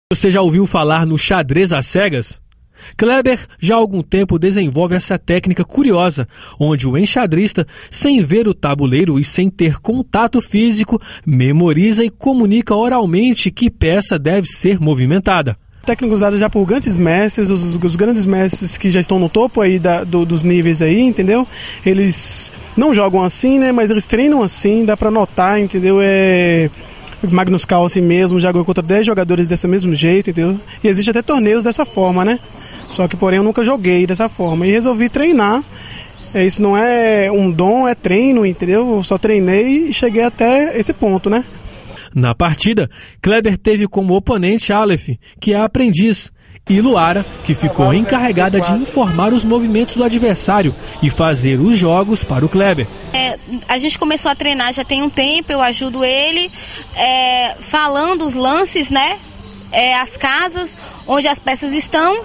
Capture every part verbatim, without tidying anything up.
Você já ouviu falar no xadrez às cegas? Kleber já há algum tempo desenvolve essa técnica curiosa, onde o enxadrista, sem ver o tabuleiro e sem ter contato físico, memoriza e comunica oralmente que peça deve ser movimentada. Técnica usada já por grandes mestres, os, os grandes mestres que já estão no topo aí da, do, dos níveis aí, entendeu? Eles não jogam assim, né? Mas eles treinam assim, dá pra notar, entendeu? É... Magnus Carlsen mesmo já jogou contra dez jogadores desse mesmo jeito, entendeu? E existe até torneios dessa forma, né? Só que, porém, eu nunca joguei dessa forma. E resolvi treinar. É, isso não é um dom, é treino, entendeu? Eu só treinei e cheguei até esse ponto, né? Na partida, Kleber teve como oponente Aleph, que é aprendiz, e Luara, que ficou encarregada de informar os movimentos do adversário e fazer os jogos para o Kleber. É, a gente começou a treinar já tem um tempo, eu ajudo ele é, falando os lances, né? É, as casas onde as peças estão.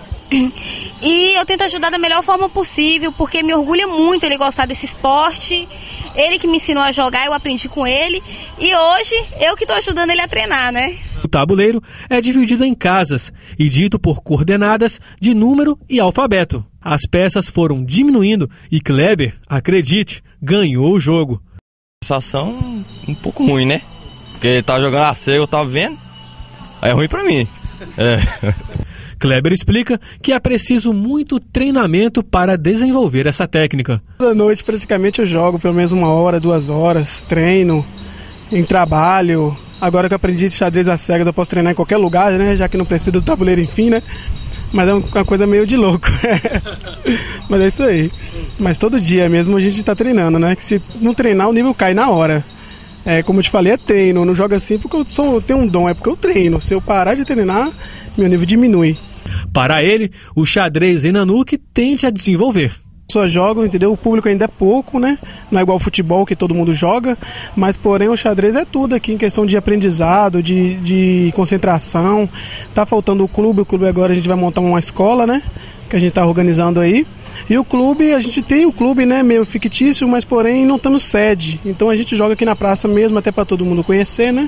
E eu tento ajudar da melhor forma possível, porque me orgulha muito ele gostar desse esporte. Ele que me ensinou a jogar, eu aprendi com ele. E hoje, eu que estou ajudando ele a treinar, né? O tabuleiro é dividido em casas e dito por coordenadas de número e alfabeto. As peças foram diminuindo e Kleber, acredite, ganhou o jogo. Sensação um pouco ruim, né? Porque ele tá jogando a cega, eu tava vendo. Aí é ruim pra mim. É... Kleber explica que é preciso muito treinamento para desenvolver essa técnica. Toda noite praticamente eu jogo pelo menos uma hora, duas horas, treino, em trabalho. Agora que eu aprendi xadrez às cegas eu posso treinar em qualquer lugar, né? Já que não precisa do tabuleiro, enfim, né? Mas é uma coisa meio de louco. Mas é isso aí. Mas todo dia mesmo a gente está treinando, né? Que se não treinar o nível cai na hora. É, como eu te falei, é treino. Eu não jogo assim porque eu, sou, eu tenho um dom, é porque eu treino. Se eu parar de treinar, meu nível diminui. Para ele, o xadrez em Nanuque tende a desenvolver. Só jogam, entendeu? O público ainda é pouco, né? Não é igual ao futebol que todo mundo joga, mas porém o xadrez é tudo aqui em questão de aprendizado, de, de concentração. Tá faltando o clube, o clube agora a gente vai montar uma escola, né? Que a gente tá organizando aí. E o clube, a gente tem o clube, né? Meio fictício, mas porém não temos sede. Então a gente joga aqui na praça mesmo, até para todo mundo conhecer, né?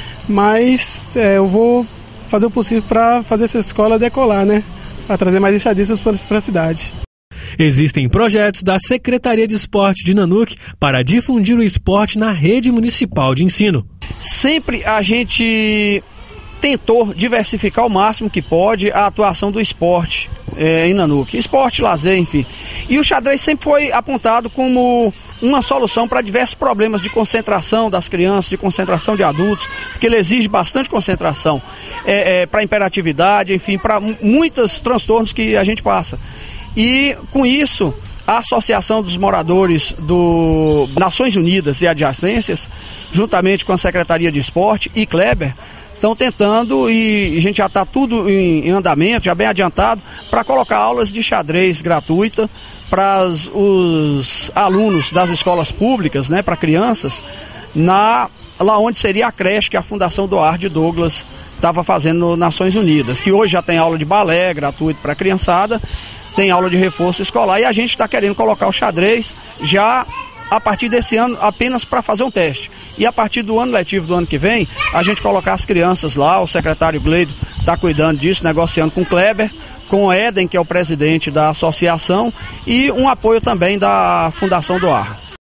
Mas é, eu vou fazer o possível para fazer essa escola decolar, né? Para trazer mais enxadristas para a cidade. Existem projetos da Secretaria de Esporte de Nanuque para difundir o esporte na rede municipal de ensino. Sempre a gente tentou diversificar ao máximo que pode a atuação do esporte é, em Nanuque. Esporte, lazer, enfim. E o xadrez sempre foi apontado como uma solução para diversos problemas de concentração das crianças, de concentração de adultos, porque ele exige bastante concentração é, é, para imperatividade, enfim, para muitos transtornos que a gente passa. E com isso, a Associação dos Moradores do Nações Unidas e Adjacências, juntamente com a Secretaria de Esporte e Kleber, estão tentando, e a gente já está tudo em, em andamento, já bem adiantado, para colocar aulas de xadrez gratuita para os alunos das escolas públicas, né, para crianças, na, lá onde seria a creche que a Fundação Duarte Douglas estava fazendo no Nações Unidas, que hoje já tem aula de balé gratuito para a criançada, tem aula de reforço escolar, e a gente está querendo colocar o xadrez já a partir desse ano apenas para fazer um teste. E a partir do ano letivo do ano que vem, a gente colocar as crianças lá, o secretário Gleido está cuidando disso, negociando com o Kleber, com o Éden, que é o presidente da associação, e um apoio também da Fundação Duarte.